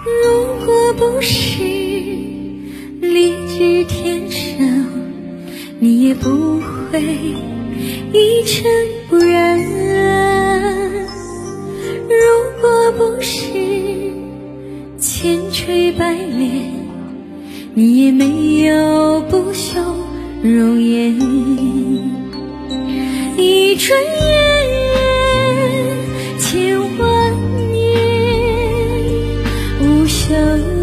如果不是励志天生，你也不会一尘不染。如果不是千锤百炼，你也没有不朽容颜。一转眼千万年，无声